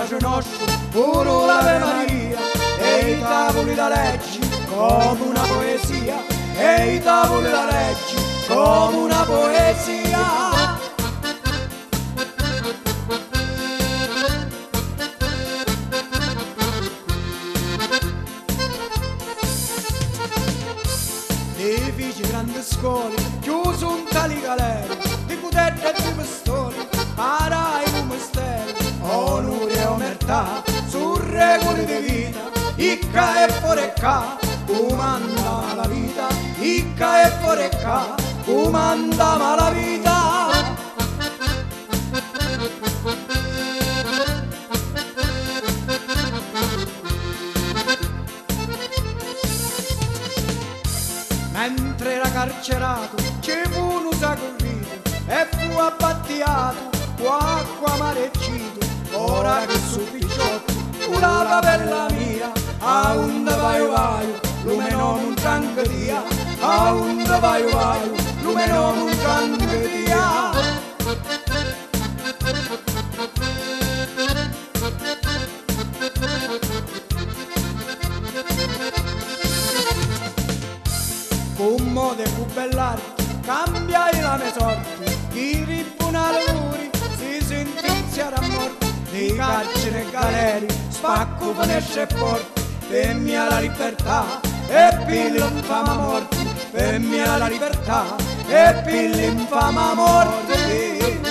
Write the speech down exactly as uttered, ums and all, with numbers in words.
pace nostro, pure l'Ave Maria, e i tavoli da leggi come una poesia, e i tavoli da leggi come una poesia. Edifici, grandi scuole, chiuso un tali galere, di cudette e di pistoli, parai un mistero, onore e omertà, su regole di vita, icca e forecca, comanda la vita, icca e forecca, comanda la vita. Mentre era carcerato ci fu un usacorrito e fu abbattiato, acqua mareggito, ora che su picciotto, una bella mia, a un vai vai, lume non un trancatia, a un vai vai, lume non un trancatia. Con modo e con bell'arte cambiai la mia sorte, chi tribunale muri si sentizia a morte, di carcere e galeri spacco finestre e porte, per mia la libertà e per l'infama morte, per mia la libertà e per l'infama morte.